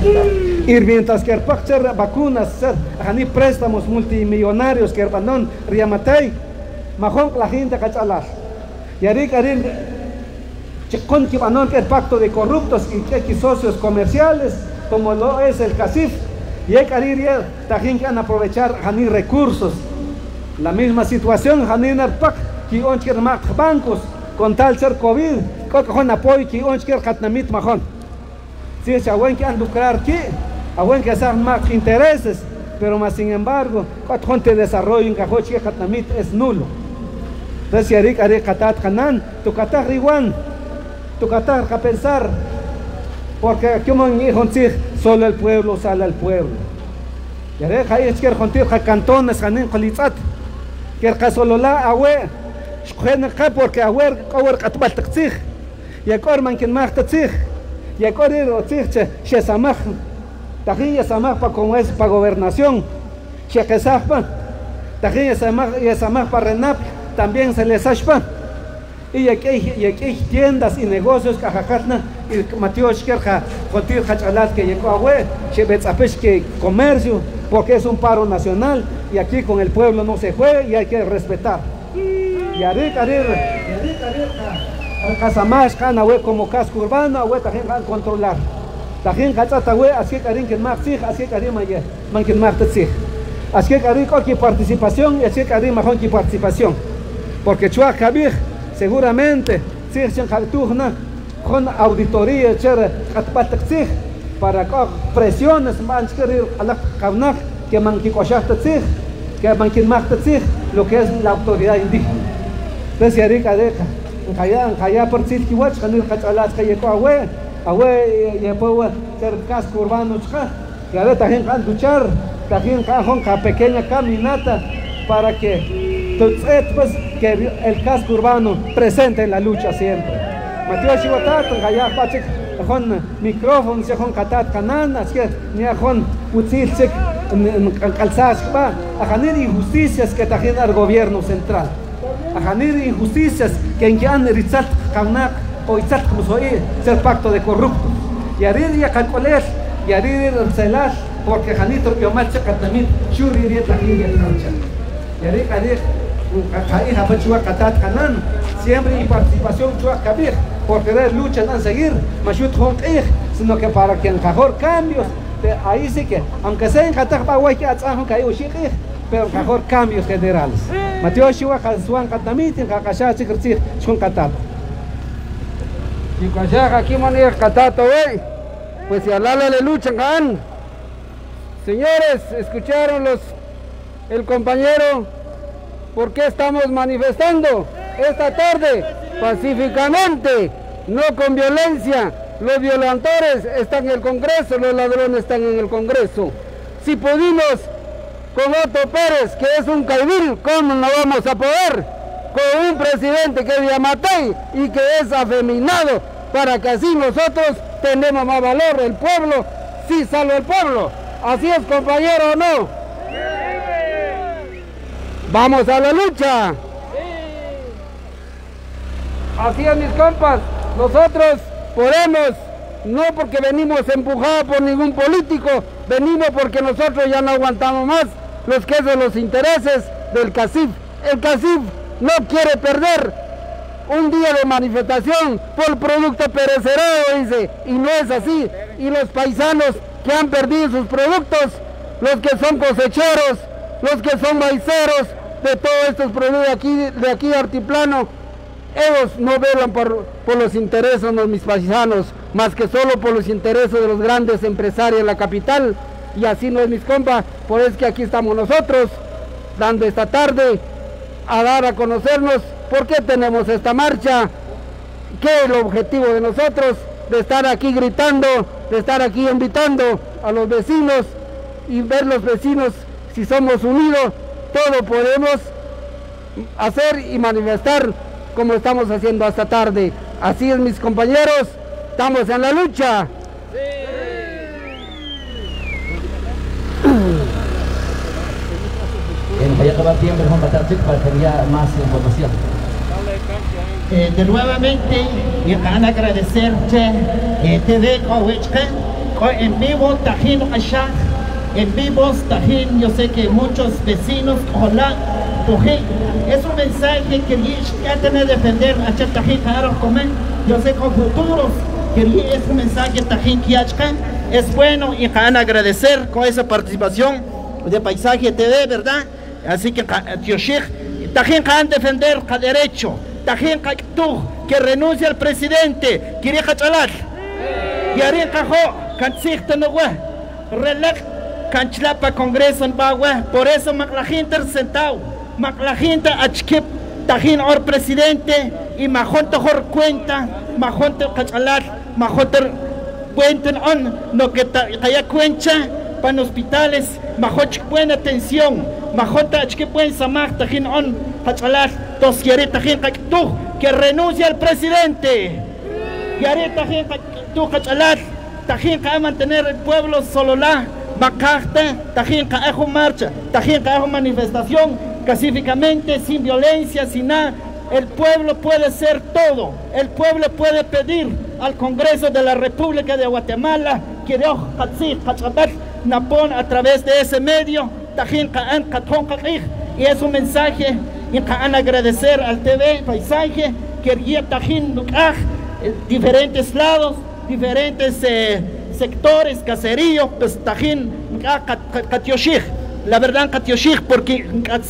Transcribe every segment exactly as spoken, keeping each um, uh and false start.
Y mientras que el vacunas, ni préstamos multimillonarios que el banón riamatay, majón la gente cachalar. Y ahí con que banón que el pacto de corruptos y que socios comerciales, como lo es el CACIF, y hay que también han aprovechar ni recursos. La misma situación, han pac que oncher bancos con tal ser COVID, con apoyo que oncher katnamit majón. Si se aguan que han lucrar que, aguan que hacer más intereses, pero más sin embargo, con te desarrollo en cajoche katnamit es nulo. Entonces, si hay que catat canan, tu catar riwan, tu catar a pensar, porque como en solo el pueblo sale al pueblo. Y ahora hay que contigo cantones, canen colitzat, que el caso lola awe, porque awe awe katbat tzig, y acor man quien más tzig, y acor ir tzig che samach, tajilla samach para como es para gobernación, che kesahpa, tajilla samach y samach para renap, también se les ashpa. Y aquí, y aquí tiendas y negocios que jajatna y Mateos que contigo cachalat que llegó a hue, che betzapesh que comercio, porque es un paro nacional y aquí con el pueblo no se juega y hay que respetar. Y arir, arir, y arir, arir, casamash cana hue como casco urbano, hue también van a controlar. También cachata hue, así que arin que más sig, así que arin mayer, man que más sig. Así que arin con participación y así que arin mejor que participación, porque chua kabir seguramente si es con auditoría para presiones que manqui que manqui lo que es la autoridad indígena. Entonces arica deja kaya kaya por sit kiwach kanil kachalas kaya ko awe awe ya puedo ser casco urbano que ahora también van a luchar también con una pequeña caminata para que pues, que el casco urbano presente en la lucha siempre. Mateo Chihuatat, Gaya Pachik, con micrófonos, con Katat Cananas, que ni con Utzilsik, Calzaspa, a janir injusticias que trajeron al gobierno central, a janir injusticias que en que han rizat Kaunak o Itzat como soy, ser pacto de corruptos. Y arir ya calcoler, y arir el celar, porque Janito Piomacha Katamit, Churi Rieta Liga Trancha. Y arir, arir. Siempre y participación kabir, porque es lucha no seguir, sino que para que en mejor cambios, ahí sí que, aunque sea en Qatar, pero mejor cambios generales. Mateo Shiwa, Kasuan Katamit, en Kakasha, Chikrti, Shun Qatar. Y Kashak aquí manera Qatato, pues si alala le luchan, gan. Señores, escucharon los el compañero. ¿Por qué estamos manifestando esta tarde? Pacíficamente, no con violencia. Los violadores están en el Congreso, los ladrones están en el Congreso. Si pudimos con Otto Pérez, que es un caibil, ¿cómo no vamos a poder? Con un presidente que es Yamatei y que es afeminado, para que así nosotros tenemos más valor. El pueblo, sí salva el pueblo. ¿Así es, compañero, o no? ¡Vamos a la lucha! Sí. Así es, mis compas, nosotros podemos, no porque venimos empujados por ningún político, venimos porque nosotros ya no aguantamos más los que son los intereses del CACIF. El CACIF no quiere perder un día de manifestación por producto perecedero, dice, y no es así. Y los paisanos que han perdido sus productos, los que son cosecheros, los que son maiceros, de todos estos productos de aquí, de aquí de Altiplano, ellos no velan por, por los intereses de mis paisanos, más que solo por los intereses de los grandes empresarios de la capital. Y así no es, mis compas, por eso es que aquí estamos nosotros, dando esta tarde a dar a conocernos por qué tenemos esta marcha, qué es el objetivo de nosotros, de estar aquí gritando, de estar aquí invitando a los vecinos y ver los vecinos, si somos unidos, todo podemos hacer y manifestar como estamos haciendo esta tarde. Así es, mis compañeros, estamos en la lucha. Sí. Voy a tomar tiempo para que haya más información. Eh, de nuevamente, yo quiero agradecer a T V Coahuechca en vivo, Tajín allá, en vivos, Tajín, yo sé que muchos vecinos, ojalá, es un mensaje que ya tener que defender a Tajín, yo sé con futuros, que es un mensaje Tajín que es bueno y van a agradecer con esa participación de Paisaje T V, ¿verdad? Así que Tajín van a defender el derecho, Tajín tú que renuncia al presidente, quiere cachalar, y haría cajo, cansista no güey, relax, canchlapa congreso en bagua, por eso la gente sentado, la gente achkip, Tajín or presidente, y majonte hor cuenta, majonte cachalar, majonte cuenten on, no que haya cuenta, para hospitales, majonte buena atención, majonte achkip buen samaj, Tajín on, cachalar, dos quiere Tajín tú, que renuncia al presidente, y haré Tajín tú cachalar, Tajín que mantener el pueblo solo la, Macarte, Tajín que haga marcha, Tajín que haga manifestación, pacíficamente, sin violencia, sin nada. El pueblo puede ser todo, el pueblo puede pedir al Congreso de la República de Guatemala que Dios napon a través de ese medio, Tajín y es un mensaje y van a agradecer al T V Paisaje que guía Tajín diferentes lados, diferentes eh, sectores, caseríos, pues Tajín la verdad Katioshik, porque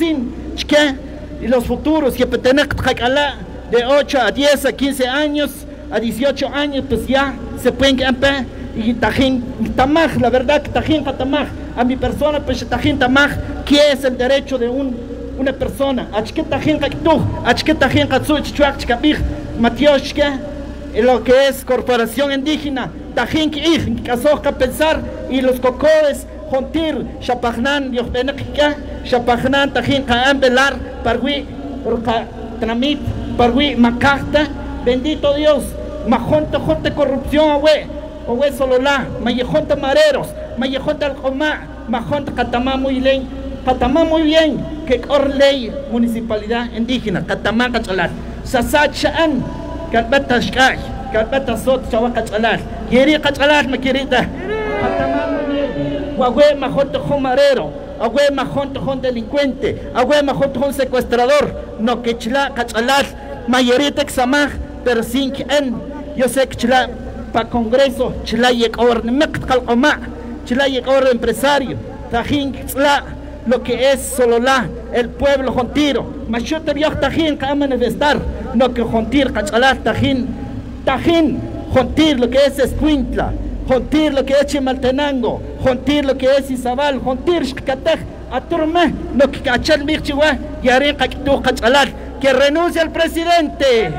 y los futuros que pertenecen de ocho a diez a quince años, a dieciocho años, pues ya se pueden empezar y Tajín Tamaj, la verdad que Tajín Tamaj, a mi persona, pues Tajín Tamaj, ¿qué es el derecho de un, una persona? Achke Tajín Kaktu, Achke Tajín Katsu, Chichuak Chikabij, Matioshke, lo que es corporación indígena, Tajín Kij, Kazoka pensar, y los cocodes, Jontir, Shapajnan, Dios Benekika, Shapajnan, Tajín Kaan Belar, Pargui, Tramit, Pargui, Macasta, bendito Dios, Majonte, Jonte corrupción, Awe, Awe Sololá, Mayejonte Mareros, Mayejonte Alcomá, Majonte Catamá muy bien, Catamá muy bien, que or ley municipalidad indígena, Catamá Cachalar, Sasat Shaan, Calbata Shkay, Calbata Sot, Chawa Cachalar, Yeri Cachalar, me querida, Catamá muy bien. Agüe majonte jon marero, agüe majonte jon delincuente, agüe majonte jon secuestrador, no que chila cachalar, mayorita examaj, pero sin que en, yo sé que chila para congreso, chila y ahora mek calcoma, chila y ahora empresario, tajín chila lo que es solo la, el pueblo jontiro, machote viejo tajín que a manifestar, no que jontir cachalar tajín, tajín, jontir lo que es escuintla. Jontir lo que es Chimaltenango, Jontir lo que es Izabal, Jontir Shkatej, Aturme, lo que cachal Mirchiwa, Yarin Kakitu Kachalar, que renuncia al presidente,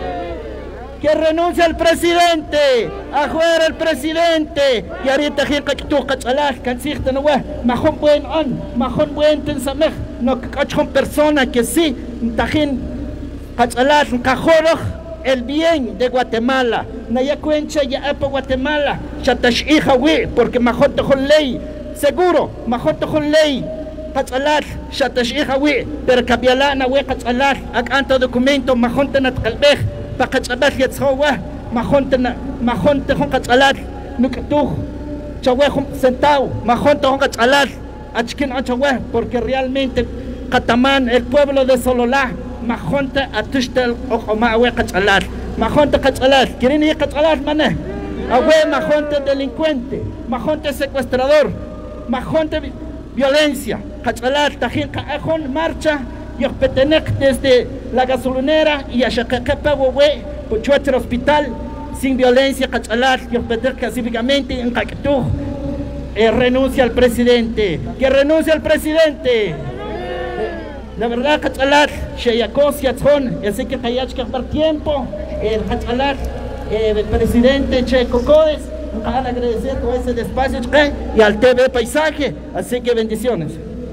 que renuncia al presidente, afuera el presidente, Yarin Tajir Kakitu Kachalar, Kansirte no wa, Majon buen on, Majon buen tensamej, no que cachon persona que sí, Tajin Kachalar, Kajoroj. El bien de Guatemala, Naya Cuencha ya para Guatemala, Chatashija we, porque majote con ley, seguro, majote con ley, Pachalar, Chatashija we, pero Cabialana we Pachalar, acanta documento, majonte nat calbej, Pachalar yetzawa, majonte na, majonte con Pachalar, Nukatu, Chawe centavo, majonte con Pachalar, Achkin Achawe, porque realmente Catamán, el pueblo de Sololá, Majonte atushtel o mawe cachalar, Majonte cachalar, ¿quieren ir cachalar, mané? Awe majonte delincuente, Majonte secuestrador, Majonte violencia, cachalar, tajín cajon marcha, yo petenec desde la gasolinera y a Shacakepa, we, puchuete hospital, sin violencia, cachalar, yo petenec pacíficamente en Cactú, eh, renuncia al presidente, que renuncia al presidente. La verdad, Cachalar, Sheyakos Yatzón, así que Kayach que por tiempo, el Cachalar, el presidente Che Cocodes, van a agradecer todo ese despacio y al T V Paisaje, así que bendiciones.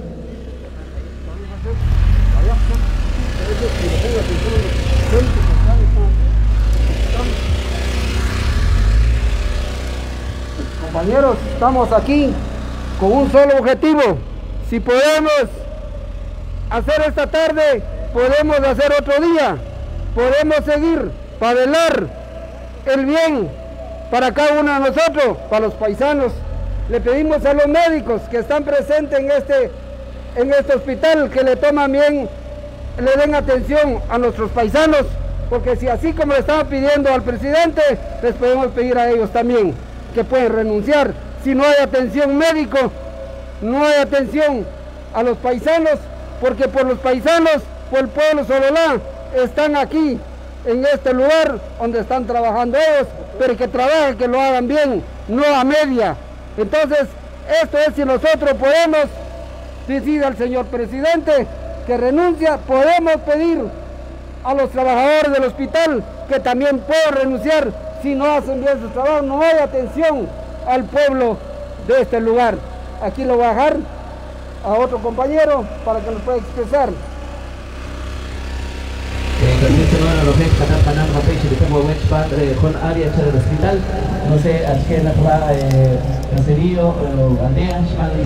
Compañeros, estamos aquí con un solo objetivo. Si podemos hacer esta tarde, podemos hacer otro día, podemos seguir para velar el bien para cada uno de nosotros, para los paisanos. Le pedimos a los médicos que están presentes en este, en este hospital que le toman bien, le den atención a nuestros paisanos, porque si así como le estamos pidiendo al presidente, les podemos pedir a ellos también que pueden renunciar. Si no hay atención médico, no hay atención a los paisanos, porque por los paisanos, por el pueblo Sololá, están aquí, en este lugar donde están trabajando ellos, pero que trabajen, que lo hagan bien, no a media. Entonces, esto es si nosotros podemos decir al señor presidente que renuncia, podemos pedir a los trabajadores del hospital que también puedan renunciar si no hacen bien su trabajo. No hay atención al pueblo de este lugar. Aquí lo voy a dejar a otro compañero para que nos pueda expresar. No sé, a qué la va Caserío, Andrea,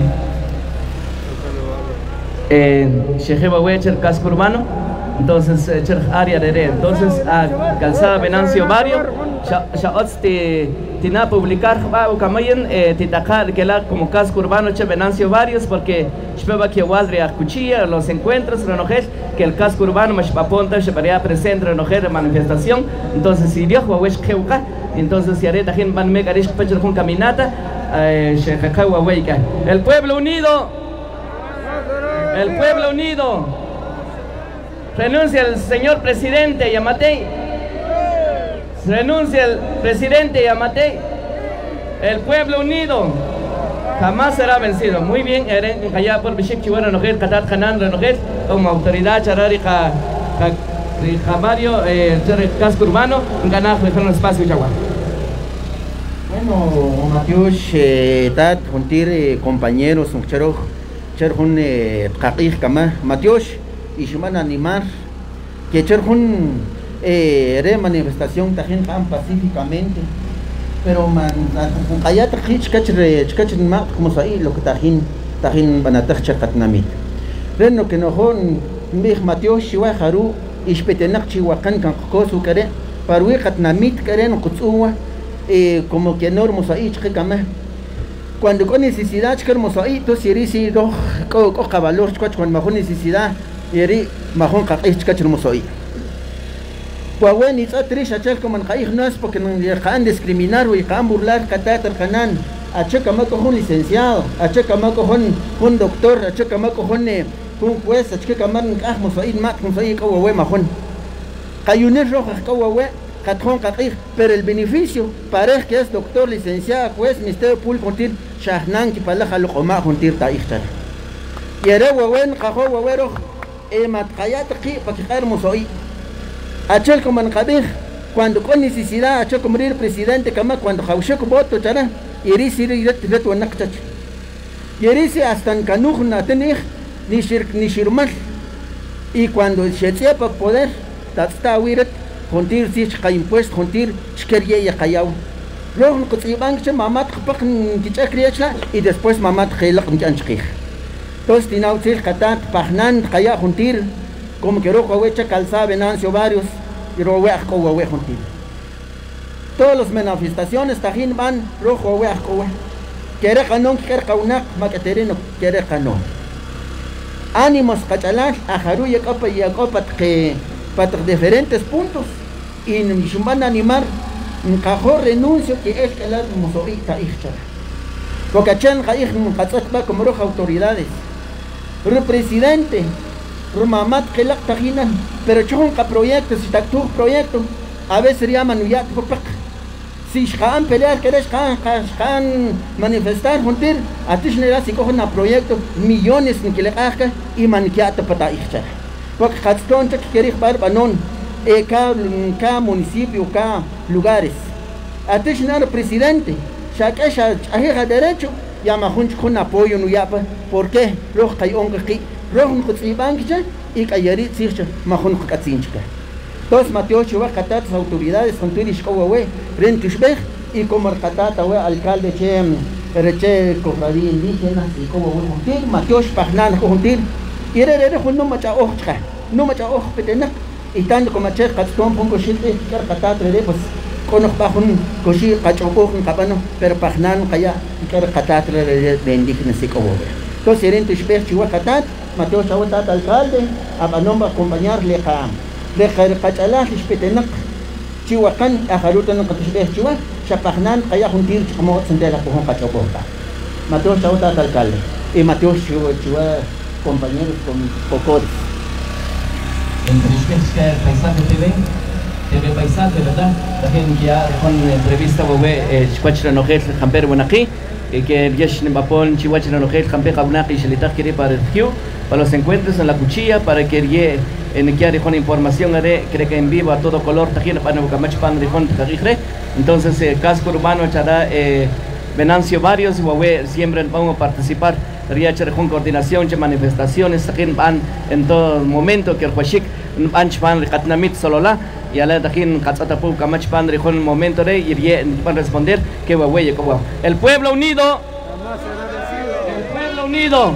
Shejeba Wecher, casco urbano. Entonces, Cher área de entonces a calzada Venancio Barrio, Shaots Tina publicar o Camayen, Titacar, que la como casco urbano Che Venancio Barrios, porque espera que Wadri a Cuchilla, los encuentros, renojes, que el casco urbano más paponta, se paría presente, renojer de manifestación. Entonces, si Dios Wawesh Keuka, entonces si haré también van megarish pecho con caminata, Shejekawa Weika. El pueblo unido, el pueblo unido. Renuncia el señor presidente Yamatei. Renuncia el presidente Yamatei. El pueblo unido jamás será vencido. Muy bien, allá por Bishik Chihuahua, Nojer, Katat Hanan, Renojer, como autoridad, Charari, Jamario, el casco urbano, ganar un espacio Yaguá. Bueno, Matiush, Tat, Juntir, compañeros, un chero, Cherjun, Kakir, Kama, Matiush. Y se van a animar que echar un eh, manifestación también tan pacíficamente, pero man allá tajich kachre kachre ma como ahí lo que tajin tajin van a tachar katnamit reno que no hon mich matio shiwa haru ispetenak chihuacan kan kosu kare parwi katnamit karen kutsuwa eh como que normos ahí chkama cuando con necesidad chkermos ahí to sirisi do ko ko cabalor chkwach con mejor necesidad yeri mahon qaqih chkachirmos hoy Huawei it's a trish achel como en qaih no es porque no le han discriminar o han burlar katatar kanan acheca maco un licenciado acheca maco un un doctor acheca maco un un juez acheca man qahmos hoy mak mos hoy Huawei mahon qayunes rojas Huawei katjon qaqih pero el beneficio parece que es doctor licenciado juez ministerio público contir shahnan ki palaja lo qoma contir taihtar yere Huawei qajo Huawei emat kayat ki pakiqarmos hoy achel como en Kabir cuando con necesidad achel como el presidente kama cuando haushek voto chara irisi iret iret wanakchach irisi hasta en kanujna tenih ni shir ni shirmal y cuando shetia para poder tatsta wiret contir sich ka impuesto contir shkerie ya kayau luego kutiban che mamat khpak kichakriachla y después mamat khelaq mchanchqih entonces tinautil katat pahnan kaya juntir como que rojo huecha calzada Venancio Barrios y rojo hueco hueco juntir todas las manifestaciones tajín van rojo hueco quiere canon quiere caunac maqueterino quiere canon ánimos cachalal ajaru y capa y capa que para diferentes puntos y nos van a animar un cajón renuncio que es que la musoita hija porque chan caig catzatba como rojo autoridades el presidente Rumamat que la tajina pero chon ka proyectos si tu proyecto a veces llaman ya por si han pelear querés han han manifestar juntir a ti genera si cogen a proyecto millones ni que le haga y manquiata para irse porque haston que quiere para banon e cada cada municipio cada lugares a ti genera presidente ya que ya a derecho llama junto con apoyo no ya ¿por qué los que on que rohun kutsibankicha y kayari sircha mahun katsinchka dos Mateo Chihuahua katat autoridades con turish Huawei rentishbeh y como katata we alcalde che reche cofradía indígena y como juntir Mateo Pagnan juntir y re re no macha ojcha no macha oj petena y tanto como che katston pongo shite katat re pues kono bajun koshi kachopo kapano pero pagnan kaya ikar katat de indígenas sikobobe to seren tu spech chiwa katat mateo chawata alcalde abanomba acompañarle ka le khair kachala ispetenak chiwa kan aharutan katspech chiwa chapagnan kaya juntir como sendela pohon kachopo mateo chawata alcalde y mateo chiwa chiwa compañeros con pocos entre ustedes que paisaje T V T V paisaje, ¿verdad? La gente ya con entrevista bobe chihuachra nojel jamper bonaki que yesh nembapon chihuachra nojel jamper kabunaki shelitak quiere para el Q para los encuentros en la cuchilla para que ye en que con información de cree que en vivo a todo color tajina para bucamach pan de con tajire entonces casco urbano chará Venancio varios y siempre vamos a participar riacher con coordinación de manifestaciones tajin van en todo momento que el huashik anchpan katnamit solola y a la tajin katzatapu kamach pan de con el momento de ir van a responder que huawei como el pueblo unido el pueblo unido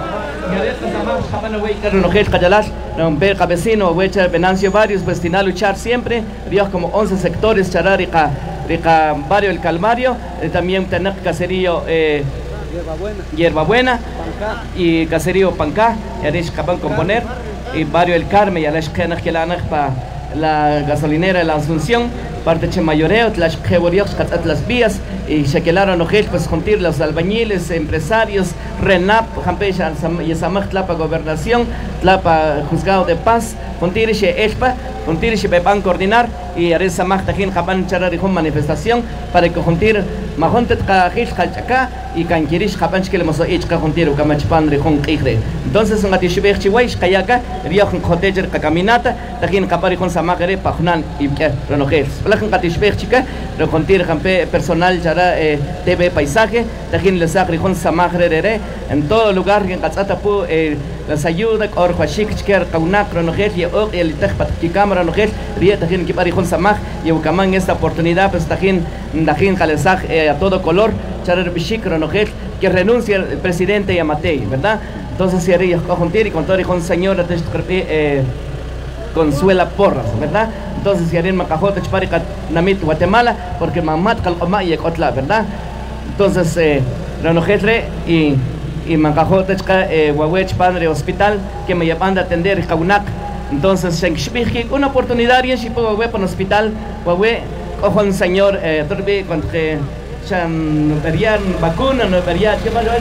Cabecino, Venancio varios, destina a luchar siempre, Dios como once sectores, Chararica, Rica, Barrio El Calvario, eh, también tener caserío eh, Hierba Buena y caserío Pancá, Yarish Capan Componer, y Barrio El Carmen, Yalash Kenach para la gasolinera de la Asunción, parte de mayoreo, las las vías y chequelaron ojel pues juntar los albañiles, empresarios, RENAP, Jampecha y Samaj Tlapa Gobernación, Tlapa Juzgado de Paz, Juntirische Espa, Juntirische Bepan coordinar y Ares Samaj Tajin Japan Chararihun manifestación para que juntir Majontet Kajish Kalchaka y Kankirish Japan Chkelmoso Ichka Juntiru Kamachpan Rihun Kigre. Entonces en Atishbech Chihuahua, Kayaka, Riojan Cotejer Caminata, Tajin Kaparihun Samagre, Pajnan y Renojel. Plajan Katishbech Chica, Recontir Jampe personal Chara T V Paisaje, Tajin Lesak Rihun Samagre, en todo lugar en Katzatapu las ayudas, Orhuashik Chiker, Kaunak, Renojel, y el Tejpat Cámara Renojel, Ria Tajin Kiparihun Samag, y Ucaman esta oportunidad, pues Tajin, Tajin Jalesaj a todo color, Charar Bishik Renojel, que renuncia el presidente Yamatei, ¿verdad? Entonces si haría conjuntir y con todo y con señora eh, Consuela Porras, ¿verdad? Entonces si haría Macajota Chparica Namit Guatemala, porque Mamat Calcoma y Ecotla, ¿verdad? Entonces eh, Renojetre y y Macajota eh, Huawech Padre Hospital que me llevan a atender Kaunak. Entonces una oportunidad y en Huawei para el hospital Huawei ojo un señor eh, Turbi con que no verían vacuna, no verían que van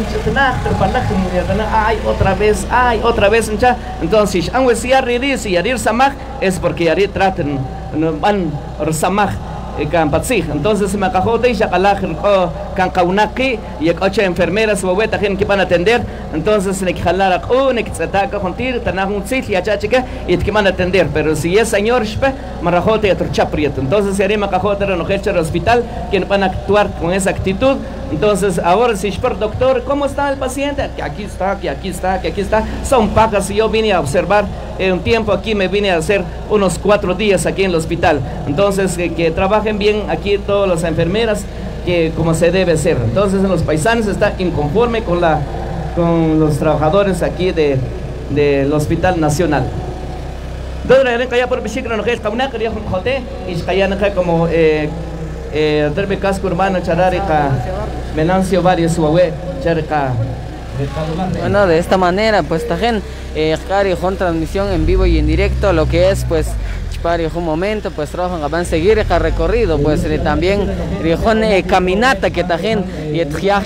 a ay otra vez, ay otra vez entonces aunque si arriba si arriba samaj es porque arriba tratan van samaj entonces me cajó de Shakalaj can Kaunaki y ocho enfermeras bobeta gente que van a atender entonces ne jalar un exataca juntir tanah un sitio ya chica y que van a atender pero si es señor spe marajote y torchaprieto entonces se hará cajote no el hospital que van a actuar con esa actitud entonces ahora si es doctor cómo está el paciente que aquí está que aquí está que aquí está son pacas y yo vine a observar en un tiempo aquí me vine a hacer unos cuatro días aquí en el hospital entonces que, que trabajen bien aquí todas las enfermeras que como se debe ser entonces en los paisanos está inconforme con la con los trabajadores aquí de del Hospital Nacional entonces ya por bicicleta no es como quería un jote y ya como eh eh derbe casco urbano chararica Venancio varios huawei charca. Bueno, de esta manera pues también eh con transmisión en vivo y en directo lo que es pues para un momento pues trabajan van a seguir el recorrido pues eh, también rijon eh, caminata que también y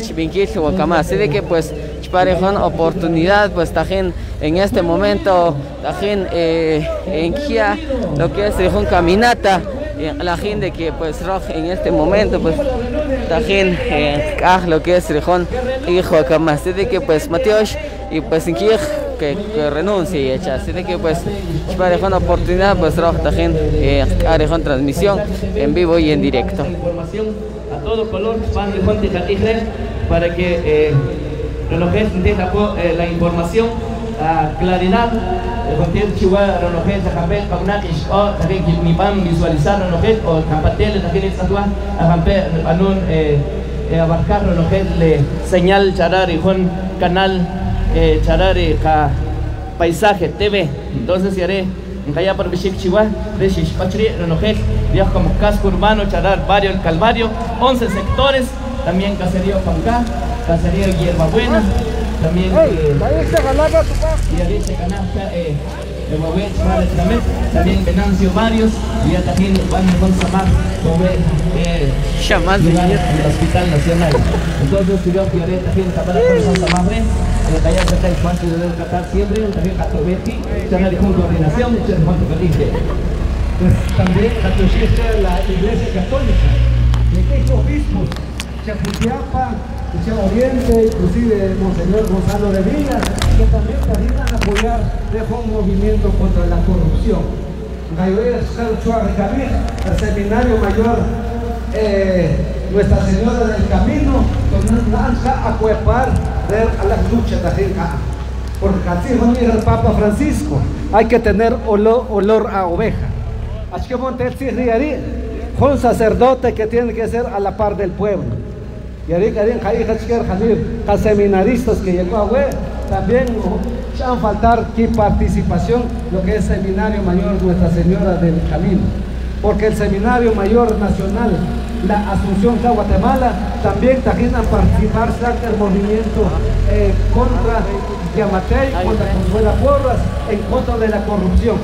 así de que pues para una oportunidad pues también en este momento también eh, en Kia lo que es rijon caminata eh, la gente que pues en este momento pues también eh, lo que es rijon hijo Kama así de que pues Mateos y pues en Kia que, que renuncie y echa así de que pues para una oportunidad pues trabajo también eh, haré con transmisión en vivo y en directo información a todo color para que eh, relojes eh, la información a claridad el chihuahua relojes de Jampe Kaunakish o también mi pan visualizar relojes o Campatel también estatua a Jampe Anun abarcar relojes le señal charar y con canal Eh, charare ka paisaje T V entonces si haré Kaya por Bishik Chihuahua, de Shishpachri, Renojej, Dios como casco urbano, Charar, Barrio El Calvario, once sectores, también Caserío Pancá, Caserío Hierbabuena, también Yadiche Canasta, también Venancio Varios, y ya también van a Samar, el Hospital Nacional. Entonces, si yo quiero también tapar con Samar, Kaya se está espacio de Qatar siempre, también Catobeti, Chana de coordinación, muchas gracias. Pues también la Iglesia Católica, de que obispos, Chaputiapa, Oriente, inclusive Monseñor Gonzalo de Villa, que también ayudan a apoyar de un movimiento contra la corrupción. El Seminario Mayor eh, Nuestra Señora del Camino, nos a acuepar a la lucha de la porque así dijo el Papa Francisco, hay que tener olor, olor a oveja. Así que un sacerdote que tiene que ser a la par del pueblo. Y a seminaristas que llegó a ver, también han faltar aquí participación, lo que es Seminario Mayor Nuestra Señora del Camino. Porque el Seminario Mayor Nacional, la Asunción de Guatemala, también también a participar en el movimiento eh, contra Yamatei, contra Consuela Porras, en contra de la corrupción.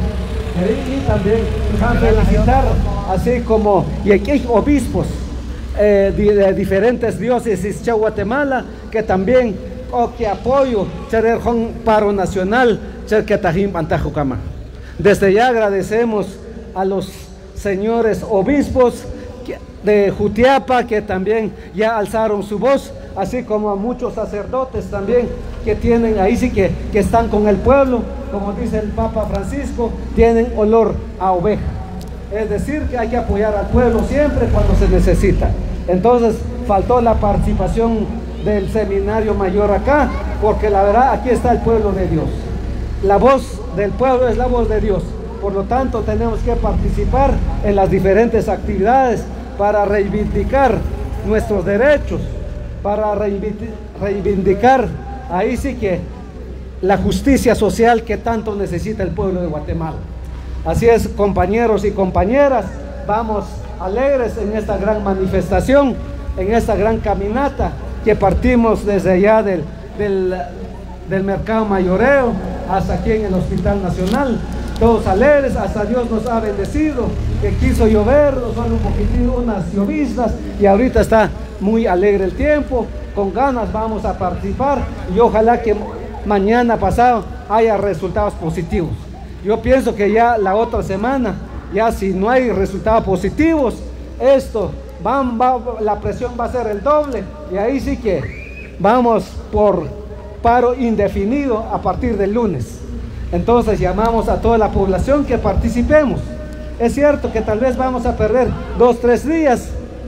Y también van a felicitar, así como, y aquí hay obispos eh, de, de diferentes diócesis de Guatemala, que también, o que apoyo, un paro nacional, que tajim antajucama. Desde ya agradecemos a los señores obispos de Jutiapa que también ya alzaron su voz, así como a muchos sacerdotes también que tienen ahí sí que, que están con el pueblo, como dice el Papa Francisco, tienen olor a oveja. Es decir, que hay que apoyar al pueblo siempre cuando se necesita. Entonces faltó la participación del Seminario Mayor acá, porque la verdad aquí está el pueblo de Dios. La voz del pueblo es la voz de Dios. Por lo tanto, tenemos que participar en las diferentes actividades para reivindicar nuestros derechos, para reivindicar ahí sí que la justicia social que tanto necesita el pueblo de Guatemala. Así es, compañeros y compañeras, vamos alegres en esta gran manifestación, en esta gran caminata que partimos desde allá del, del, del Mercado Mayoreo hasta aquí en el Hospital Nacional. Todos alegres, hasta Dios nos ha bendecido, que quiso llover, son un poquitito unas lloviznas y ahorita está muy alegre el tiempo, con ganas vamos a participar y ojalá que mañana pasado haya resultados positivos. Yo pienso que ya la otra semana, ya si no hay resultados positivos, esto, va, va, la presión va a ser el doble y ahí sí que vamos por paro indefinido a partir del lunes. Entonces llamamos a toda la población que participemos. Es cierto que tal vez vamos a perder dos, tres días,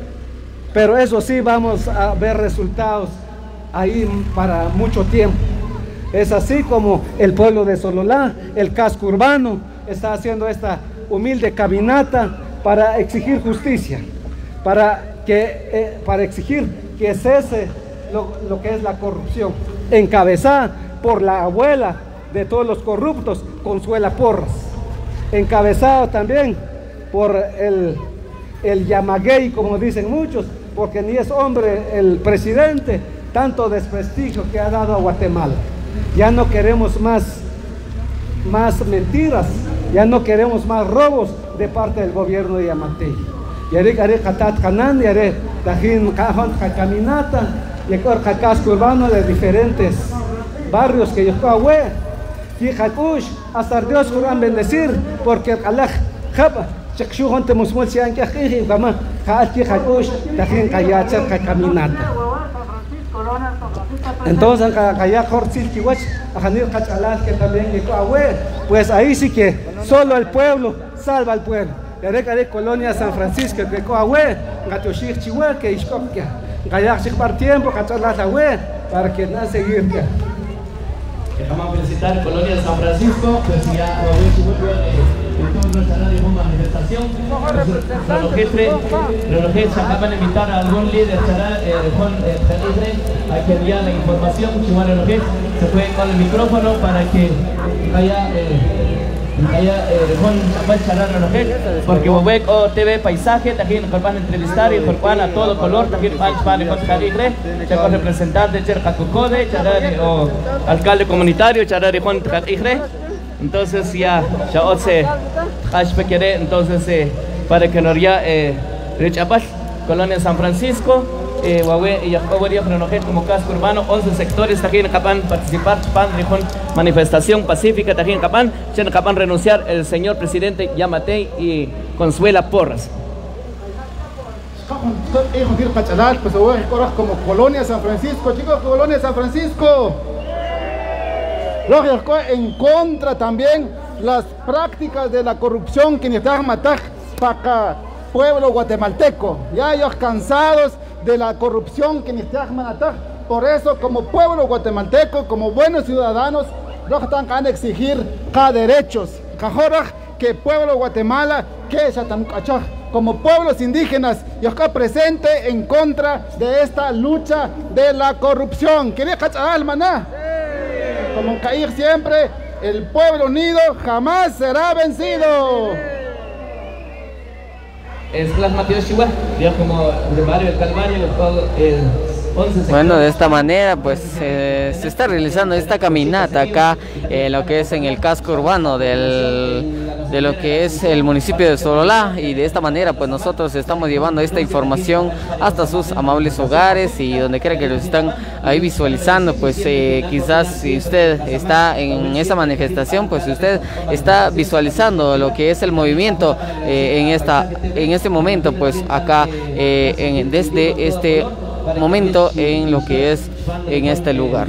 pero eso sí vamos a ver resultados ahí para mucho tiempo. Es así como el pueblo de Sololá, el casco urbano, está haciendo esta humilde caminata para exigir justicia, para, que, eh, para exigir que cese lo, lo que es la corrupción, encabezada por la abuela de todos los corruptos, Consuela Porras, encabezado también por el, el Yamaguey, como dicen muchos, porque ni es hombre el presidente, tanto desprestigio que ha dado a Guatemala. Ya no queremos más, más mentiras, ya no queremos más robos de parte del gobierno de Yamatei. Yare haré catat canan, yare tajin cajon caminata, y el casco urbano de diferentes barrios que yo fue. Hasta Dios Corán bendecir, porque Allah jaba chakshuhon te musmul sian que aquí kama haati hakush tajin kayacha caminata. Entonces kaya cortil kiwach ajanir kachalal que también le coahue, pues ahí sí que solo el pueblo salva al pueblo. Yare kare colonia San Francisco que coahue gatoshir chihuahua que ishkopkia kaya sich par tiempo kachalal ahue para que no seguir ya. Dejamos felicitar Colonia de San Francisco, pues ya entonces nuestra radio de manifestación. Los que se acaban de invitar a algún líder, Juan Felipe, hay que enviar la información, se puede con el micrófono para que haya porque Wawek o T V Paisaje, también nos van a entrevistar y van a todo color, también van a representante de Chercacocode, o alcalde comunitario, entonces ya, ya once, entonces para que nos ya Richapach, Colonia San Francisco, eh, Huawei y Yacobaría como casco urbano, once sectores también capan participar, pan manifestación pacífica también capan, capan renunciar el señor presidente Yamatei y Consuela Porras. Como Colonia San Francisco, chicos, Colonia San Francisco. En contra también las prácticas de la corrupción que necesitan matar para pueblo guatemalteco, ya ellos cansados de la corrupción que necesitan matar. Por eso, como pueblo guatemalteco, como buenos ciudadanos, nos están a exigir cada derechos. Que pueblo Guatemala, que como pueblos indígenas, yo estoy presente en contra de esta lucha de la corrupción. ¿Quería cachar, maná? Como caer siempre, el pueblo unido jamás será vencido. Es Clas Matías Chihuahua, ya como el barrio del Calvario, el bueno, de esta manera pues eh, se está realizando esta caminata acá en eh, lo que es en el casco urbano del, de lo que es el municipio de Sololá, y de esta manera pues nosotros estamos llevando esta información hasta sus amables hogares y donde quiera que los están ahí visualizando. Pues eh, quizás si usted está en esa manifestación, pues si usted está visualizando lo que es el movimiento eh, en, esta, en este momento, pues acá eh, en, desde este momento en lo que es en este lugar.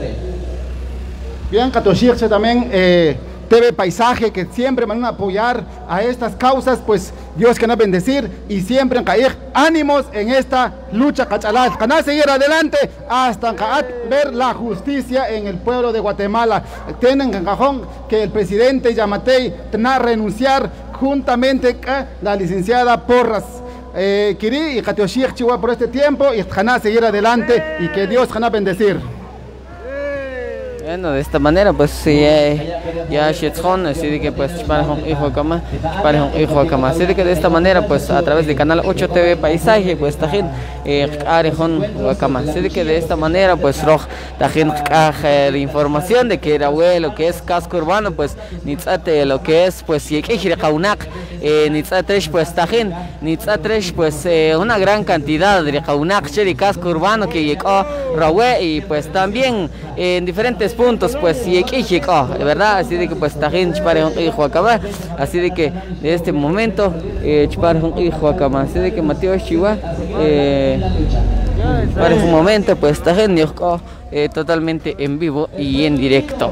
Bien, Catoshirche también eh, T V Paisaje, que siempre van a apoyar a estas causas, pues Dios que nos bendecir y siempre caer ánimos en esta lucha cachalat. Caná seguir adelante hasta ver la justicia en el pueblo de Guatemala. Tienen en cajón que el presidente Yamatei tendrá que renunciar juntamente con la licenciada Porras. Eh, Kiri y Katioshir Chihuahua por este tiempo y Janá seguir adelante y que Dios Janá bendecir. Bueno, de esta manera pues ya ya Shetzon, así que pues hijo cama, hijo cama, así que de esta manera pues a través de canal ocho T V Paisaje pues tajin arejón cama, así que de esta manera pues roj tajin la información de que era lo que es casco urbano, pues nitzate lo que es pues yekihire kaunak nitzatresh pues tajin nitzatresh pues una gran cantidad de kaunak cheri casco urbano que llegó rawe, y pues también en diferentes puntos pues y de verdad, así de que pues tajin chpare un hijo acá, así de que de este momento chpare un hijo acá, así de que Mateo Chihuahua eh, para un momento pues tajin eh, totalmente en vivo y en directo.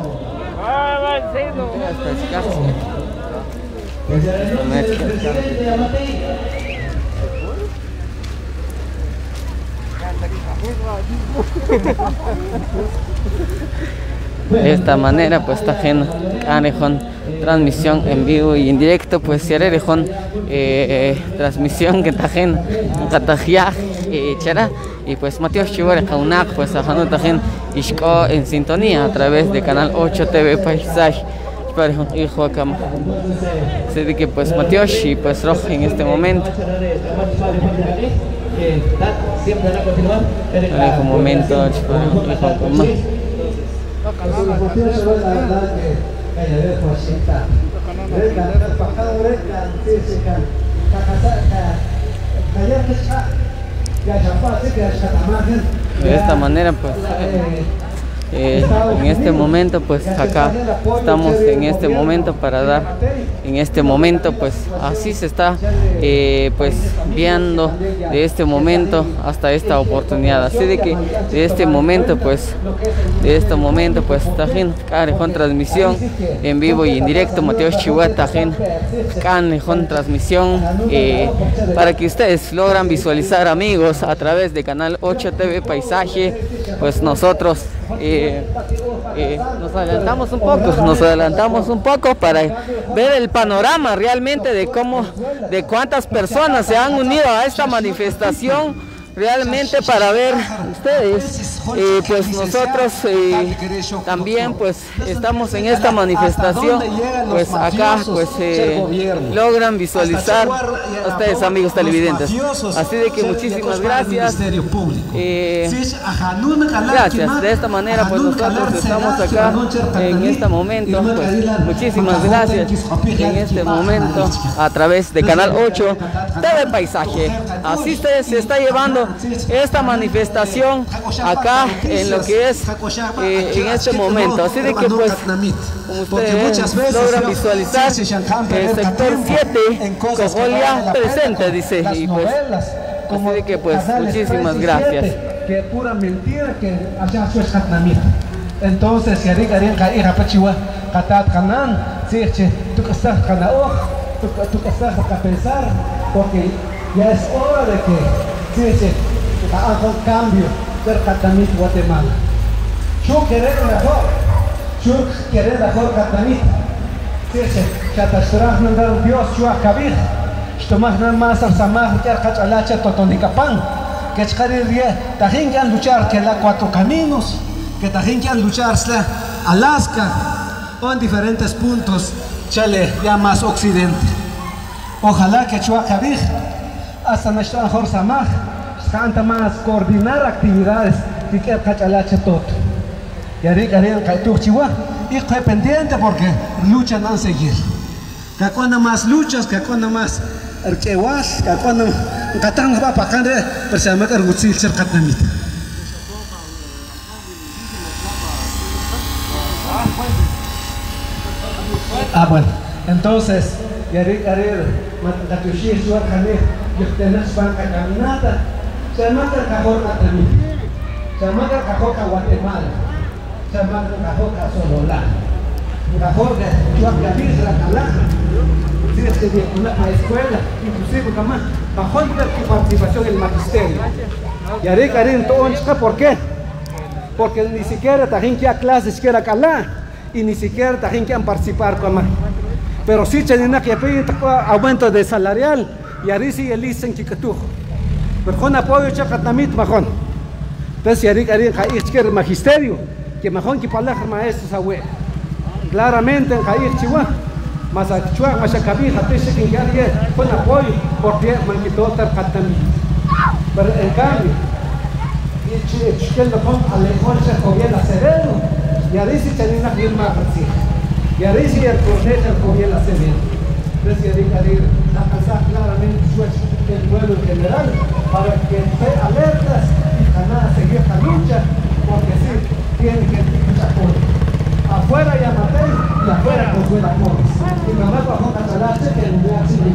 De esta manera pues tajén arejón transmisión en vivo y en directo, pues si arejón eh, transmisión que tajén katajia eh, chara, y pues Mateo Chihuahua Kaunak pues ajano tajén ishko en sintonía a través de canal ocho T V Paisaje para hijo acá. Así de que pues Mateo y pues rojo en este momento. En un momento de esta manera pues Eh, en este momento pues acá estamos en este momento para dar en este momento pues así se está eh, pues viendo de este momento hasta esta oportunidad, así de que de este momento pues de este momento pues tajín con transmisión en vivo y en directo Mateo Chihuahua tajín con transmisión eh, para que ustedes logran visualizar, amigos, a través de canal ocho T V Paisaje. Pues nosotros eh, eh, nos adelantamos un poco, nos adelantamos un poco para ver el panorama realmente de cómo, de cuántas personas se han unido a esta manifestación realmente para ver ustedes, eh, pues nosotros eh, también pues estamos en esta manifestación, pues acá pues eh, logran visualizar a ustedes, amigos televidentes. Así de que muchísimas gracias. Eh, gracias, de esta manera pues nosotros estamos acá en este momento, pues muchísimas gracias en este momento a través de Canal ocho T V Paisaje. Así se, se está llevando esta manifestación acá en lo que es eh, en este momento. Así de que pues como ustedes logran visualizar, el sector siete Cojolia presente, dice, y pues así de que pues muchísimas gracias. Que pura mentira que allá su es Katnamit. Entonces si ari garin ka ira pachiwa katat kanan si tu kasah kana oh tu kasah para pensar porque ya es hora de que sí sí haga un cambio del Katnamit Guatemala. Yo querer mejor, yo querer mejor Katnamit. Sí sí chatashrah mandar Dios yo akabir. Tomás nada más al samar ya kachalacha totonikapan. Que chkarir tajin que han luchar que la cuatro caminos, que tajin que han luchar Alaska o en diferentes puntos chale ya más occidente. Ojalá que Chuacabij hasta nuestra mejor samaj canta más coordinar actividades y que cachalache todo. Y ahí querían que tu chihuahua y estoy pendiente porque luchan a seguir. Que cuando más luchas, que cuando más Erkewas, que cuando katang va para acá, bersama que Rutsil cercat namit. Ah bueno, entonces, yari yari matatushi suar kane, yuktenas banca caminata, se mata el cajón a namit, se mata el cajón a Guatemala, se mata el cajón a Solola, el cajón de Chuacabiz, la Calaja. De una escuela, inclusive más bajo su participación en el magisterio. Y ahí Karin ¿por qué? Porque ni siquiera tajín que a clases que era calá y ni siquiera tajín que han participar con más. Pero sí tienen que pedir aumento de salarial y ahí sí el dicen que tú. Pero con apoyo chacatamit bajón. Entonces ahí Karin que el magisterio que mejor que para los maestros abue. Claramente en Jair Chihuahua. Mas a Chua, mas a Kabir, a Pesha que ya con apoyo, porque manquitó Tarkatami. Pero en cambio, y Chiquel con Alejón se comiera Sereno, y a Risi tenía una firma así. Y a Risi el coronel comiera Sereno. Entonces, ya dije, alcanzar claramente el pueblo en general, para que esté alertas y ganar seguir esta lucha, porque sí, tiene que luchar por afuera ya maté y afuera con fuera pobres. Y mamá bajó Catalache que el lugar se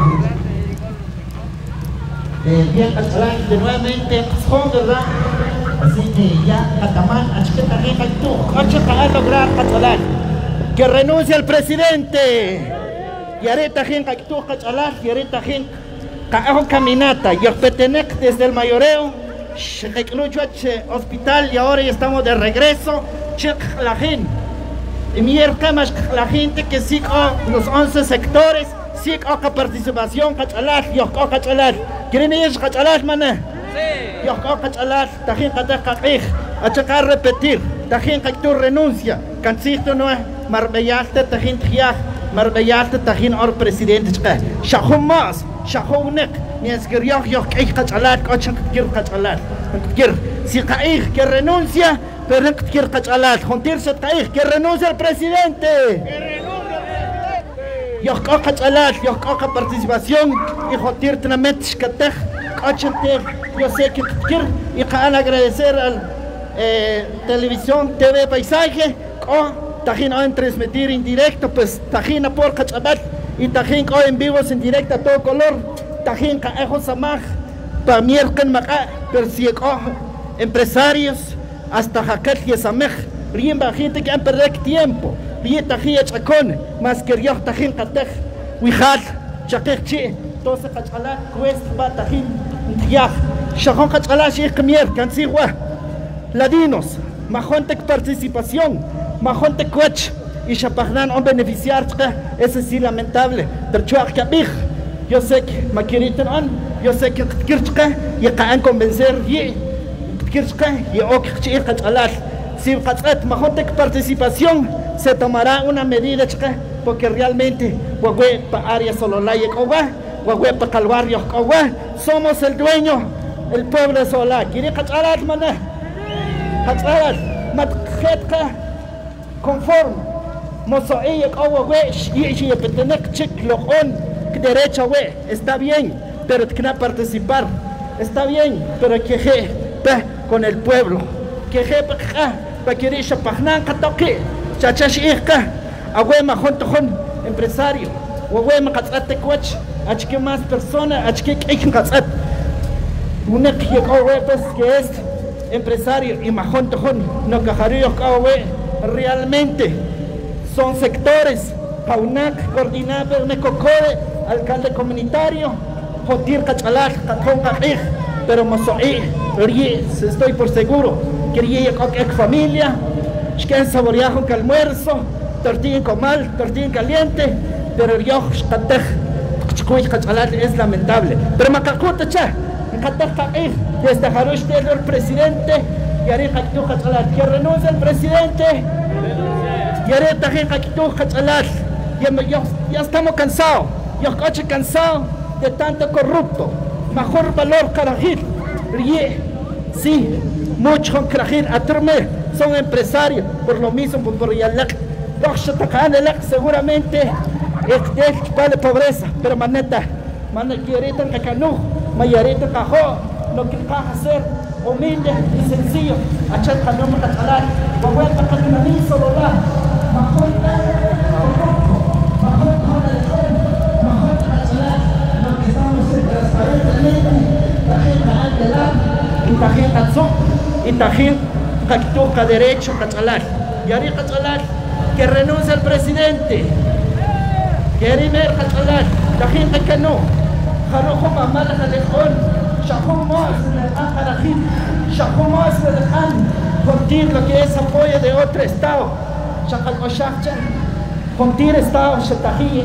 le bien Catalache de nuevamente son verdad. Así que ya Catamán, Achqueta Rica y tú, Achqueta a lograr Catalache. Que renuncie el presidente. Y ahorita gente que tú Catalache, y ahorita gente que caminata. Y Orpetenec desde el mayoreo, hospital y ahora ya estamos de regreso. Check la gente. Y miércoles la gente que sigue los once sectores, sigue otra participación, cachalar, yo cachalar. ¿Quieren ir cachalar, mané? Sí. Yo cachalar, tajín cachacar, a checar repetir, tajín que tú renuncia, cancito no es, marbellaste, tajín tiaj, marbellaste, tajín or presidente, shahum más, shahum nek, ni es que yo yo que cachalar, cocha que cachalar, si caig que renuncia. Pero no quiere cachalar, juntirse taig, que renuncia al presidente. Que renuncia al presidente. Yo quiero cachalar, yo quiero participación, y juntir tramets que te, cachete, yo sé que quiero, y quiero agradecer al eh, televisión T V Paisaje, o tajín en transmitir en directo, pues tajín por cachalar, y tajín en vivos en directo a todo color, tajín que ejo samaj, para miércoles maca, pero si empresarios, hasta Jacat y Samej, riemba gente que han perdido tiempo, rieta gente chacón, más que yo tajín catej, wijat, chakej chi, entonces cachala, cuesta batajín, tiaj, chacón cachala, si es que mier, cancigua, ladinos, majonte participación, majonte coach, y chapagnan on beneficiar, ese sí lamentable, pero chuach kabij, yo sé que Makiritan, yo sé que Kirchka, y Kaan convencer, y Kirchka, y Okchi Kachalat. Si Majontek participación, se tomará una medida, porque realmente, Huahue para área Sololaya, Huahue para Calvario, somos el dueño, el pueblo de Solá. Quiere Kachalat, maná, Kachalat, Matjetka, conforme, Mosoeya, Huahue, y Petenek, Chik, Lojon, derecha, we, está bien, pero que no participar, está bien, pero que je, con el pueblo, que je, para que risha pagnan katoki, chachash ihka, awe ma junto con empresario, awe ma katzate coach, achque más persona, achque ikin katzat, unek yek awe pues que es empresario y ma junto con no cajario awe realmente son sectores, paunak coordinado me cocode, alcalde comunitario, jotir kachalar, kakon kakij, pero mosoí, estoy por seguro. Quería que familia, que saborear con almuerzo, tortilla comal, tortilla caliente, pero yo es lamentable. Pero macacuta cha, desde Harush el presidente, y haré que renuncia el presidente, y haré que ya estamos cansados, yo estoy cansado de tanto corrupto, mejor valor carajil, sí. Muchos crajir aturme son empresarios por lo mismo por yalak seguramente es vale pobreza pero maneta man quiere tan cacanu mayarita cajo lo que va a hacer humilde y sencillo achar cano matalar va vuelta a ni solo la mejor lo que estamos transparentemente la gente ante la gente azul y tajín toca derecho cachalar y haría cachalar que renuncia al presidente quiere ver cachalar tajín que no jarojo mamá la jalejón shahum más carajil shahum más de dejan contir lo que es apoyo de otro estado shakal oshakcha contir estado shatají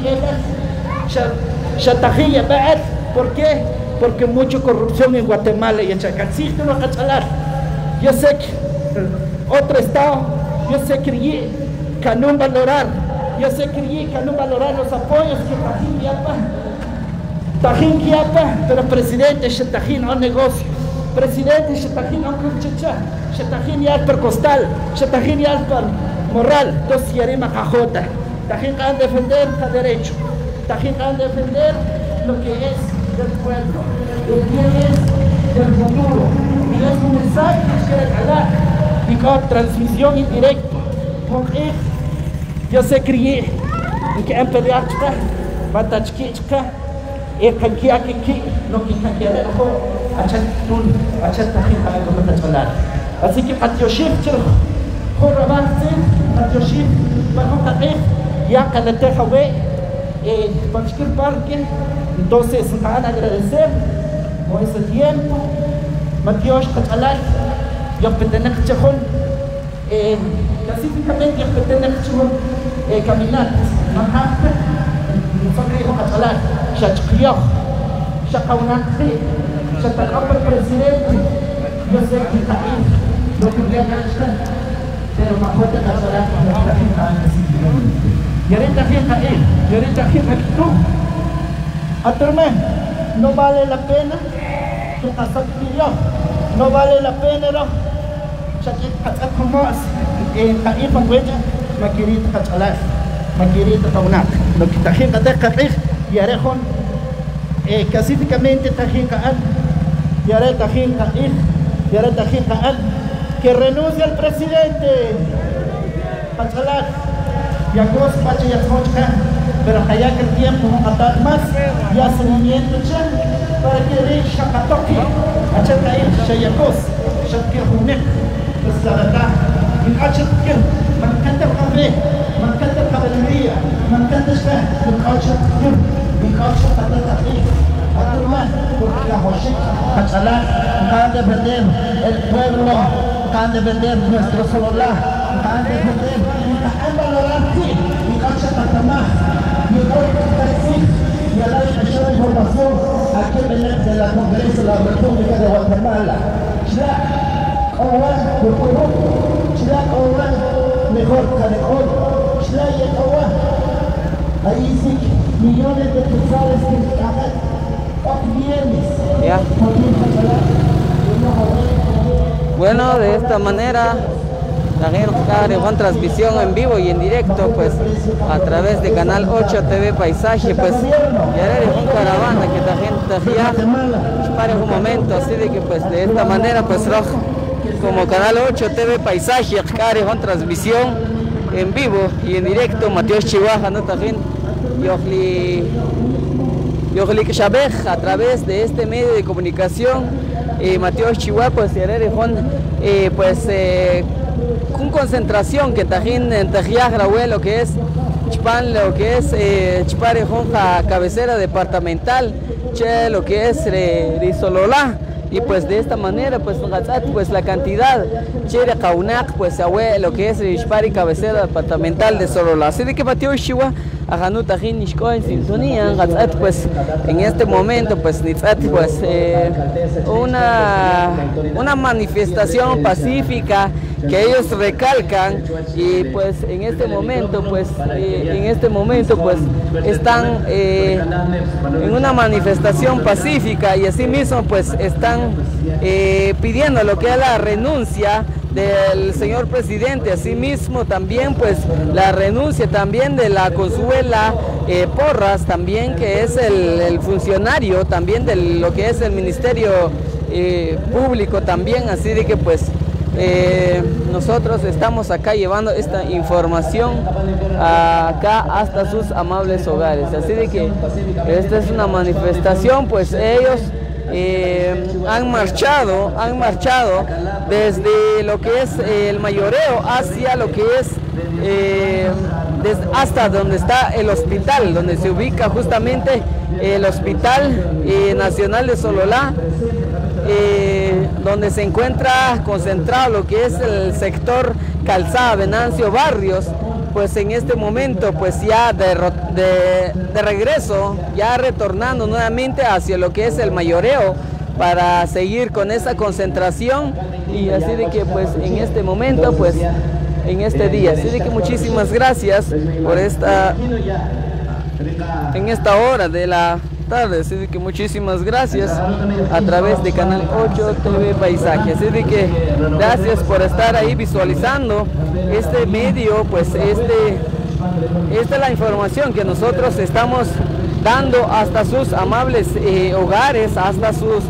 shatají bad ¿por qué? Porque mucha corrupción en Guatemala y en Chacancito no cachalar. Yo sé que otro estado, yo sé que no valorar, yo sé que no valorar los apoyos que Tajín Quiapa, Tajín Quiapa, pero presidente Tajín no negocio, presidente Tajín no cuchicha, Tajín ya per costal, Tajín ya per moral, entonces yarima cajota, Tajín van a defender el derecho, Tajín van a defender lo que es del pueblo, el bien es del futuro, y es un mensaje que quiere dar, y con transmisión en directo, con él, yo sé crié, y que en pelear chica, bata chica, y que aquí aquí, no que aquí abajo, achat tun, achat tajín para que me hablar. Así que at yoshif chero, jorabarte, at yoshif, para no caer, ya cada teja we, eh, cualquier parque. Entonces, van a agradecer por ese tiempo. Matios Cachalar, yo pertenezco a Chajón, específicamente yo pertenezco a caminar. Manhattan, nosotros dijo Cachalar, Chachquillo, Chacaunacri, Chacacapa el presidente. Yo sé que está ahí, lo que voy a hacer, pero me acuerdo de Cachalar, y ahorita aquí está ahí, y ahorita aquí está tú. Aturme, no vale la pena que casar pidió, no vale la pena, no. Ya que casar con más, en caer con huella, me quería cachalar, me quería caunar. Lo que está gente de caer, y haré con, específicamente está gente caer, y haré está gente caer, y haré está gente caer, que renuncie al presidente, cachalar, y a cosas para que ya pero allá que el tiempo no va más, ya se movimiento para que vean Shakatoki, Achatair, Shayakos, Shakirhunek, Sarata, y Achakir, Mancanta Café, Mancanta Caballería, Mancanta Shah, Achakir, y Achakir, Aturma, porque la Hoshik, Cachalá, van a defender el pueblo, van a defender nuestro Sololá, van a defender, van a valorar aquí, y Achakir. Y señalar esta información aquí en la Congreso de la República de Guatemala. Chila, ahora, Chila, ahora, mejor Canejón, Chila y ahora. Ahí sí, millones de quetzales que hagan bienes. Ya. Bueno, de esta manera la gente con transmisión en vivo y en directo, pues a través de Canal ocho T V Paisaje, pues ya eres un caravana que la gente ya pare un momento, así de que pues de esta manera pues rojo como Canal ocho T V Paisaje, con transmisión en vivo y en directo, Mateos Chihuahua, no también Yohli Yohli Kishabej a través de este medio de comunicación, eh, Mateos Chihuahua, pues ya eres eh, pues eh, con concentración que tajín en Tajiaj lo que es Chpan, lo que es eh, Chpare Jonja cabecera departamental, che, lo que es eh, Risololá, y pues de esta manera pues pues la cantidad Chere Kaunak, pues ahue lo que es Chpari cabecera departamental de Sololá. Así de que Mateo Shiwa Ajanu Tajín Nishko en sintonía, pues en este momento pues pues eh, una una manifestación pacífica que ellos recalcan, y pues en este momento pues eh, en este momento pues están eh, en una manifestación pacífica, y asimismo pues están eh, pidiendo lo que es la renuncia del señor presidente, asimismo también pues la renuncia también de la Consuela eh, Porras, también que es el, el funcionario también de lo que es el Ministerio eh, Público también, así de que pues Eh, nosotros estamos acá llevando esta información acá hasta sus amables hogares, así de que esta es una manifestación, pues ellos eh, han marchado, han marchado desde lo que es el mayoreo hacia lo que es eh, desde hasta donde está el hospital, donde se ubica justamente el Hospital eh, Nacional de Sololá, Eh, donde se encuentra concentrado lo que es el sector Calzada Venancio Barrios, pues en este momento pues ya de, de, de regreso, ya retornando nuevamente hacia lo que es el mayoreo para seguir con esa concentración, y así de que pues en este momento pues en este día, así de que muchísimas gracias por esta en esta hora de la tarde, así de que muchísimas gracias a través de Canal ocho T V Paisaje, así de que gracias por estar ahí visualizando este medio, pues este esta es la información que nosotros estamos dando hasta sus amables eh, hogares, hasta sus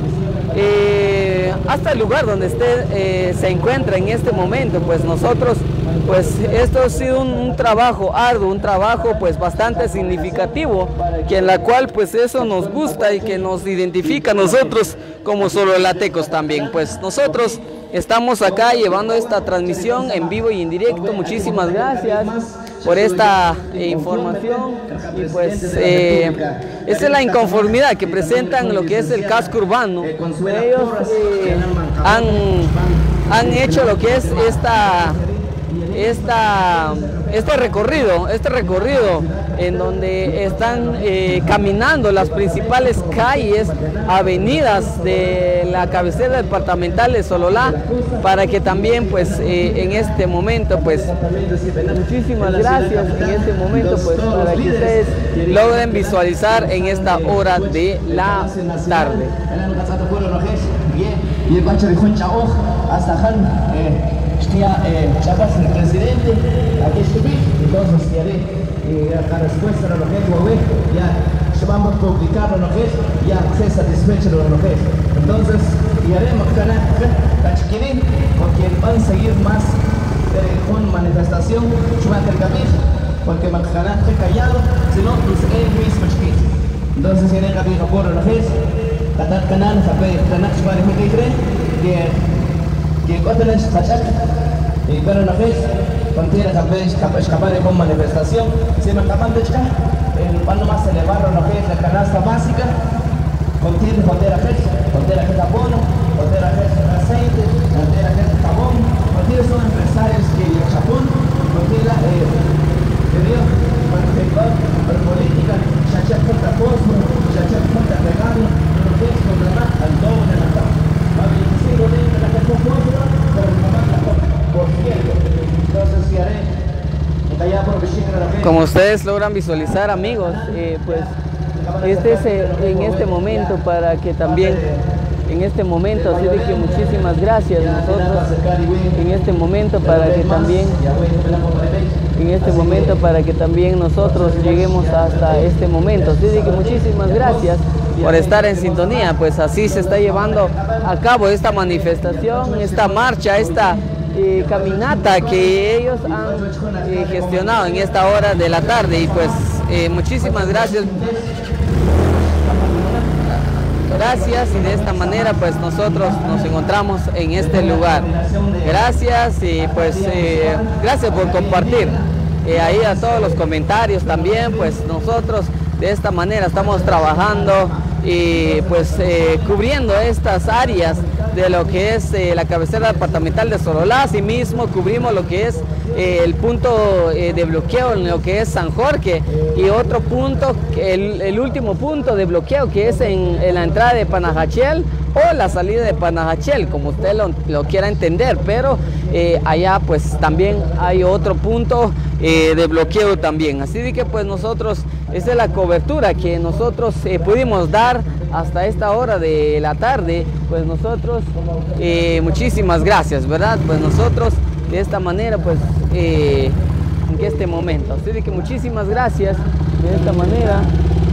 eh, hasta el lugar donde usted eh, se encuentra en este momento. Pues nosotros, pues esto ha sido un, un trabajo arduo, un trabajo pues bastante significativo, que en la cual pues eso nos gusta y que nos identifica a nosotros como sololatecos también. Pues nosotros estamos acá llevando esta transmisión en vivo y en directo. Muchísimas gracias por esta eh, información, y pues eh, esa es la inconformidad que presentan lo que es el casco urbano. Ellos eh, han, han hecho lo que es esta Esta, este recorrido, este recorrido en donde están eh, caminando las principales calles, avenidas de la cabecera departamental de Sololá, para que también pues eh, en este momento pues muchísimas gracias en este momento pues para que ustedes logren visualizar en esta hora de la tarde. Ya eh, Chapas, el presidente, aquí estuve, entonces ya haré eh, la respuesta a lo que es, ya vamos a publicar lo que es, ya se satisfecho de lo que es. Entonces, ya haremos canal, cachiquirín, porque van a seguir más eh, con manifestación, chumate el camino, porque Macana fue callado, sino pues él mismo chiquito. Entonces, ya haré el camino por lo que es, catar canal, saber, canal, chumate el camino, que que cuando es fachar y pero la vez contiene también escapar de con manifestación, se me acaban de echar el palo más elevado lo que es la canasta básica, contiene bandera Jesús, bandera que abono, bandera que aceite, bandera que jabón, contiene son empresarios que el Japón contiene eh que dio participar por política, chacha contra cosmos Como ustedes logran visualizar, amigos, eh, pues este es eh, en este momento para que también, en este momento, así de que muchísimas gracias nosotros, en este momento para que también, en este momento para que también nosotros lleguemos hasta este momento, así de que muchísimas gracias por estar en sintonía. Pues así se está llevando a cabo esta manifestación, esta marcha, esta eh, caminata que ellos han eh, gestionado en esta hora de la tarde. Y pues eh, muchísimas gracias. Gracias, y de esta manera pues nosotros nos encontramos en este lugar. Gracias, y pues eh, gracias por compartir eh, ahí a todos los comentarios también. Pues nosotros de esta manera estamos trabajando y pues eh, cubriendo estas áreas de lo que es eh, la cabecera departamental de Sololá. Asimismo cubrimos lo que es eh, el punto eh, de bloqueo en lo que es San Jorge, y otro punto, el, el último punto de bloqueo que es en, en la entrada de Panajachel o la salida de Panajachel, como usted lo, lo quiera entender, pero eh, allá pues también hay otro punto eh, de bloqueo también. Así de que pues nosotros, esa es la cobertura que nosotros eh, pudimos dar hasta esta hora de la tarde. Pues nosotros eh, muchísimas gracias, ¿verdad? Pues nosotros de esta manera pues eh, en este momento, así de que muchísimas gracias de esta manera.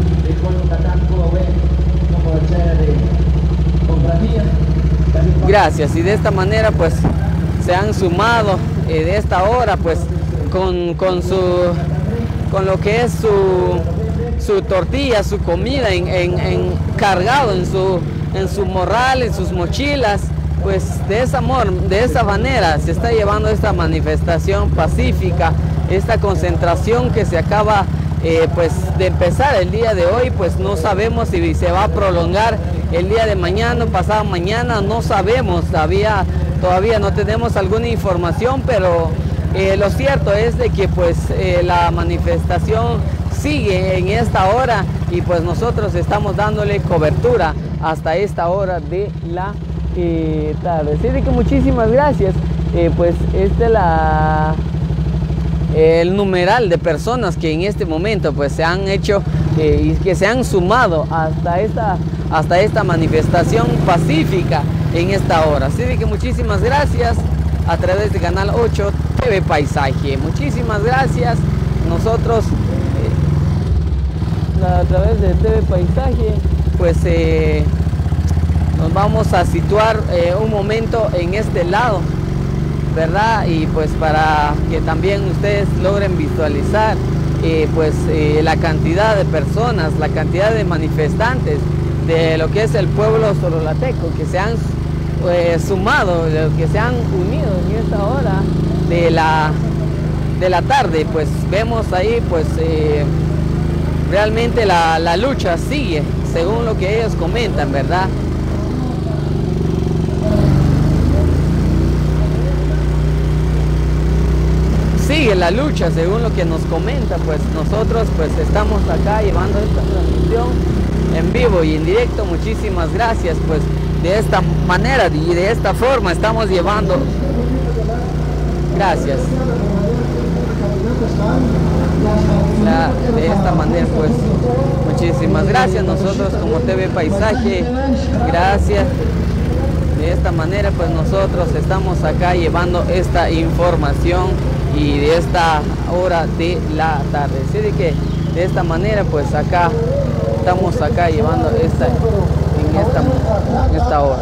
Gracias, y de esta manera pues se han sumado eh, de esta hora pues con, con su con lo que es su su tortilla, su comida en, en, en cargado en su en su morral, en sus mochilas. Pues de esa, de esa manera se está llevando esta manifestación pacífica, esta concentración que se acaba eh, pues de empezar el día de hoy. Pues no sabemos si se va a prolongar el día de mañana, pasado mañana, no sabemos, todavía, todavía no tenemos alguna información, pero eh, lo cierto es de que pues eh, la manifestación sigue en esta hora, y pues nosotros estamos dándole cobertura hasta esta hora de la eh, tarde. Así de que muchísimas gracias. Eh, pues este es la el numeral de personas que en este momento pues se han hecho eh, y que se han sumado hasta esta hasta esta manifestación pacífica en esta hora. Así de que muchísimas gracias a través de Canal ocho T V Paisaje. Muchísimas gracias. Nosotros eh, a través de T V Paisaje pues eh, nos vamos a situar eh, un momento en este lado, ¿verdad? Y pues para que también ustedes logren visualizar eh, pues eh, la cantidad de personas, la cantidad de manifestantes de lo que es el pueblo sololateco que se han eh, sumado, que se han unido en esta hora de la, de la tarde. Pues vemos ahí pues eh, realmente la, la lucha sigue, según lo que ellos comentan, ¿verdad? Sigue la lucha, según lo que nos comenta. Pues nosotros pues estamos acá llevando esta transmisión en vivo y en directo. Muchísimas gracias. Pues de esta manera y de esta forma estamos llevando. Gracias. La, de esta manera pues muchísimas gracias. Nosotros como T V Paisaje, gracias. De esta manera pues nosotros estamos acá llevando esta información y de esta hora de la tarde. Así de que de esta manera pues acá estamos acá llevando esta en esta, en esta hora.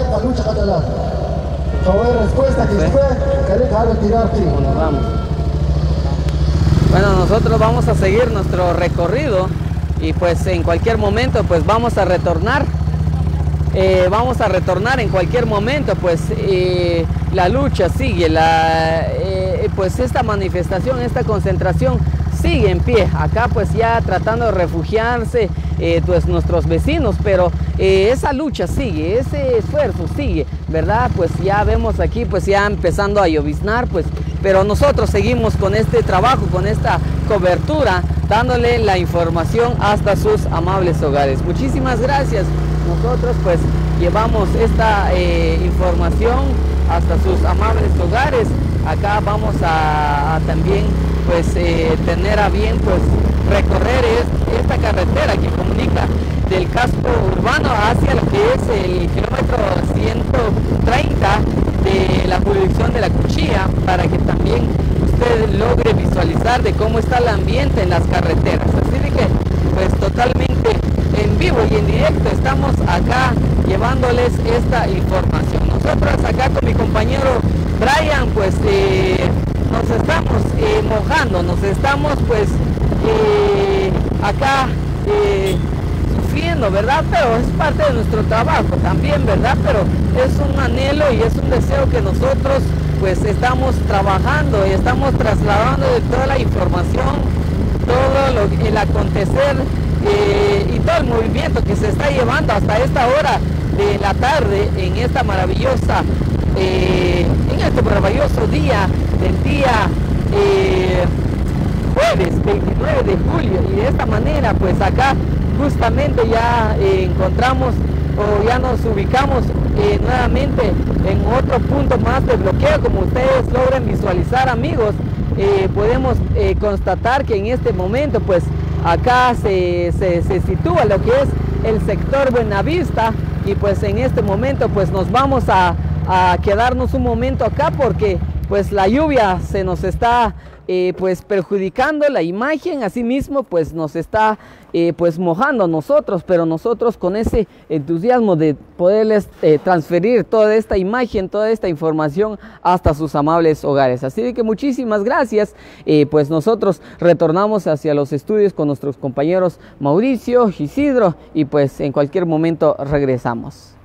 Nos vamos. Bueno, nosotros vamos a seguir nuestro recorrido y pues en cualquier momento pues vamos a retornar. Eh, vamos a retornar en cualquier momento. Pues eh, la lucha sigue, la, eh, pues esta manifestación, esta concentración sigue en pie. Acá pues ya tratando de refugiarse eh, pues nuestros vecinos, pero eh, esa lucha sigue, ese esfuerzo sigue, ¿verdad? Pues ya vemos aquí pues ya empezando a lloviznar, pues, pero nosotros seguimos con este trabajo, con esta cobertura, dándole la información hasta sus amables hogares. Muchísimas gracias. Nosotros pues llevamos esta eh, información hasta sus amables hogares acá vamos a, a también pues eh, tener a bien pues recorrer es, esta carretera que comunica del casco urbano hacia lo que es el kilómetro ciento treinta de la jurisdicción de La Cuchilla, para que también usted logre visualizar de cómo está el ambiente en las carreteras. Así de que pues totalmente en vivo y en directo estamos acá llevándoles esta información. Nosotros acá con mi compañero Brian pues eh, nos estamos eh, mojando, nos estamos pues eh, acá eh, sufriendo, ¿verdad? Pero es parte de nuestro trabajo también, ¿verdad? Pero es un anhelo y es un deseo que nosotros pues estamos trabajando y estamos trasladando de toda la información, todo lo, el acontecer eh, y todo el movimiento que se está llevando hasta esta hora de la tarde en esta maravillosa eh, en este maravilloso día del día eh, jueves veintinueve de julio. Y de esta manera pues acá justamente ya eh, encontramos o ya nos ubicamos eh, nuevamente en otro punto más de bloqueo. Como ustedes logran visualizar, amigos, eh, podemos eh, constatar que en este momento pues acá se, se, se sitúa lo que es el sector Buenavista, y pues en este momento pues nos vamos a, a quedarnos un momento acá porque pues la lluvia se nos está eh, pues perjudicando la imagen, asimismo pues nos está eh, pues mojando a nosotros, pero nosotros con ese entusiasmo de poderles eh, transferir toda esta imagen, toda esta información hasta sus amables hogares. Así de que muchísimas gracias, eh, pues nosotros retornamos hacia los estudios con nuestros compañeros Mauricio, Isidro, y pues en cualquier momento regresamos.